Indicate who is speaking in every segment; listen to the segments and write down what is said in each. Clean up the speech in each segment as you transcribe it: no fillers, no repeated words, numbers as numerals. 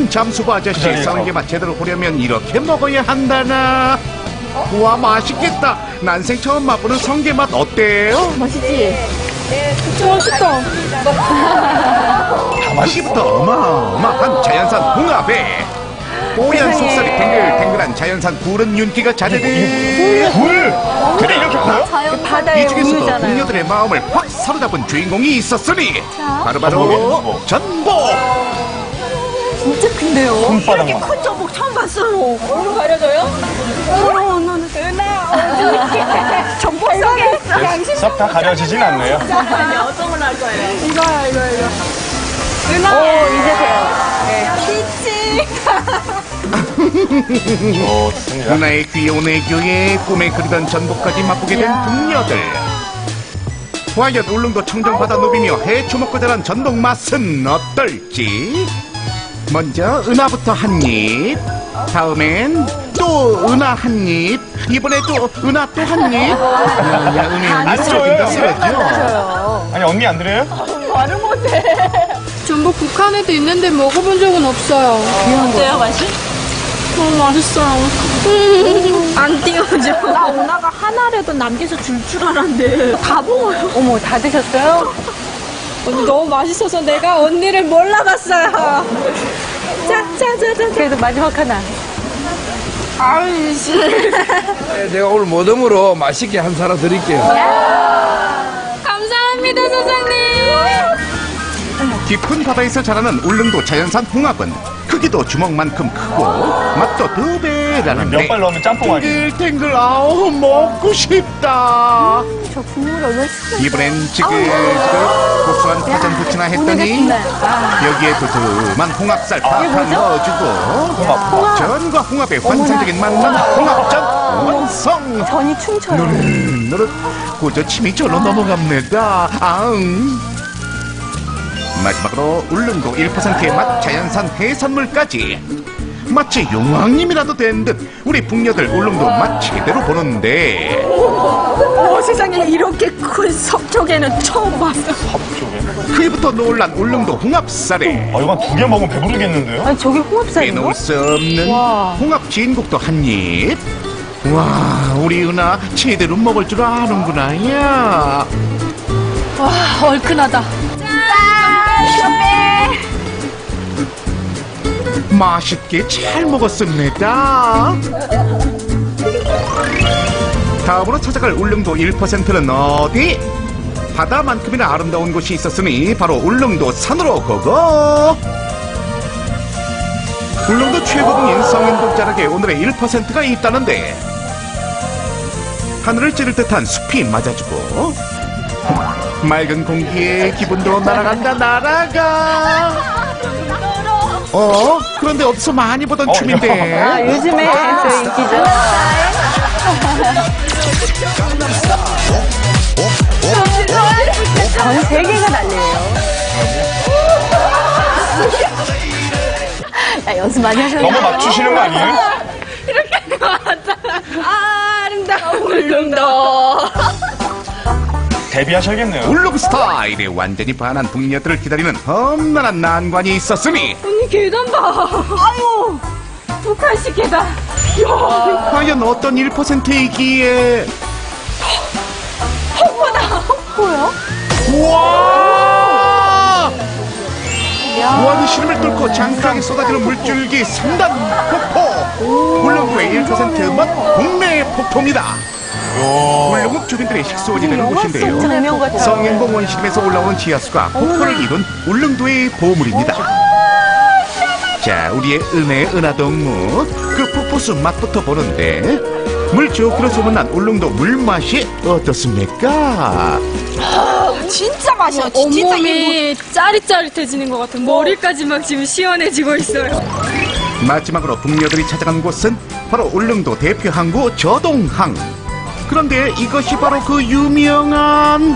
Speaker 1: 잠수부 아저씨, 성게맛 제대로 보려면 이렇게 먹어야 한다나. 우와, 맛있겠다. 난생 처음 맛보는 성게맛 어때요?
Speaker 2: 맛있지? 맛있다.
Speaker 1: 보기부터 어마어마한 자연산 홍합에 뽀얀 속살이 탱글탱글한 자연산 굴은 윤기가 자르르.
Speaker 3: 굴! 그래 이렇게 커요?
Speaker 2: 바다의
Speaker 1: 이 중에서도
Speaker 2: 우유잖아요.
Speaker 1: 동료들의 마음을 확 사로잡은 주인공이 있었으니 바로바로 전복.
Speaker 2: 진짜 큰데요?
Speaker 3: 손바닥만.
Speaker 2: 큰 전복 처음 봤어요. 얼굴 가려져요? 은하, 전복 속에 양심.
Speaker 3: 썩 다 가려지진 않네요.
Speaker 2: 어떤 걸로 할 거예요? 이거. 은하. 오, 이제서요.
Speaker 3: 좋습니다.
Speaker 1: 누나의 귀여운 애교에 꿈에 그리던 전복까지 맛보게 된 동료들. 과연 울릉도 청정바다 누비며 해초먹고 자란 전복 맛은 어떨지. 먼저 은하부터 한 입, 다음엔 또 은하 한 입, 이번에 또 은하 또 한 입. 야, 은하 쓰러진다 쓰러져.
Speaker 3: 아니 언니 안 들어요?
Speaker 2: 말을 못해.
Speaker 4: 전복 북한에도 있는데 먹어본 적은 없어요.
Speaker 2: 어때요, 맛이?
Speaker 4: 너무 맛있어요. 안 띄워져.
Speaker 2: 나 은하가 하나라도 남겨서 줄 줄 알았는데 다 먹어요. 어머, 다 드셨어요?
Speaker 4: 언니 너무 맛있어서 내가 언니를 몰라봤어요.
Speaker 2: 자. 그래도 마지막 하나.
Speaker 4: 아이씨.
Speaker 5: 제가 오늘 모듬으로 맛있게 한 사람 드릴게요.
Speaker 4: 감사합니다, 사장님.
Speaker 1: 깊은 바다에서 자라는 울릉도 자연산 홍합은 크기도 주먹만큼 크고 맛도 두 배라는데
Speaker 3: 면발 넣으면 짬뽕 아니에요?
Speaker 1: 탱글탱글 아우 먹고 싶다.
Speaker 2: 저 국물 얼마나 시원해.
Speaker 1: 이번엔 지글지글 고소한 파전 부치나 했더니 여기에 두툼한 홍합살 팍팍 넣어주고 전과 홍합의 환상적인 만남 홍합전 완성.
Speaker 2: 전이 춤춰요.
Speaker 1: 노릇노릇 고저 침이 절로 넘어갑니다. 아응. 마지막으로 울릉도 1%의 맛 자연산 해산물까지 마치 용왕님이라도 된 듯 우리 북녀들 울릉도 맛 제대로 보는데
Speaker 2: 세상에 이렇게 큰 석쪽에는 처음 봤어.
Speaker 3: 섭쪽에.
Speaker 1: 크기부터 놀란 울릉도 홍합살에
Speaker 3: 아 이거 한 2개 먹으면 배부르겠는데요?
Speaker 2: 아니, 저게 홍합살인가?
Speaker 1: 빼놓을 수 없는
Speaker 2: 와.
Speaker 1: 홍합 진국도 한입. 와, 우리 은하 제대로 먹을 줄 아는구나. 야.
Speaker 4: 와, 얼큰하다.
Speaker 1: 맛있게 잘 먹었습니다. 다음으로 찾아갈 울릉도 1%는 어디? 바다만큼이나 아름다운 곳이 있었으니 바로 울릉도 산으로 고고. 울릉도 최고봉인 성인동 자락에 오늘의 1%가 있다는데 하늘을 찌를 듯한 숲이 맞아주고 맑은 공기에 기분도 날아간다 날아가. 그런데 어디서 많이 보던 춤인데.
Speaker 2: 요즘에 저 인기죠. 전 세계가 난리예요. 야, 연습 많이 하셨나?
Speaker 3: 너무 맞추시는 거 아니에요?
Speaker 4: 울릉도.
Speaker 3: 데뷔하셔야겠네요.
Speaker 1: 울릉 스타일에 완전히 반한 북녀들을 기다리는 험난한 난관이 있었으니
Speaker 4: 언니 계단 봐.
Speaker 2: 아유, 북한식 계단.
Speaker 1: 과연 어떤 1%이기에
Speaker 2: 뭐야?
Speaker 1: 우와! 무한히 시름을 뚫고 장중하게 쏟아지는 물줄기 3단 폭포. 울릉도의 1% 맛 국내 폭포입니다. 울릉읍 주민들의 식수원이 되는
Speaker 2: 영화 속
Speaker 1: 곳인데요.
Speaker 2: 장면 같아요.
Speaker 1: 성인봉 원시림에서 올라오는 지하수가 폭포를 이룬 울릉도의 보물입니다. 자, 우리의 은하동무 그 폭포수 맛부터 보는데 물 좋기로 소문난 울릉도 물맛이 어떻습니까?
Speaker 2: 진짜 맛이야.
Speaker 4: 온몸이 짜릿짜릿해지는 것 같은 머리까지 막 지금 시원해지고 있어요.
Speaker 1: 마지막으로 북녀들이 찾아간 곳은 바로 울릉도 대표 항구 저동항. 그런데 이것이 바로 그 유명한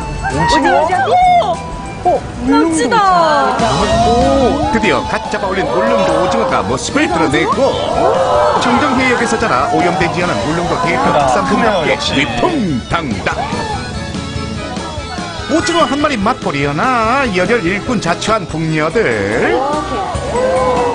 Speaker 4: 멋지다.
Speaker 1: 드디어 갓 잡아 올린 울릉도 오징어가 모습을 드러내고 청정해역에서 자라 오염되지 않은 울릉도 대표 특산품답게
Speaker 3: 역시.
Speaker 1: 위풍당당. 오징어 한 마리 맛보려나 열혈 일꾼 자처한 북녀들.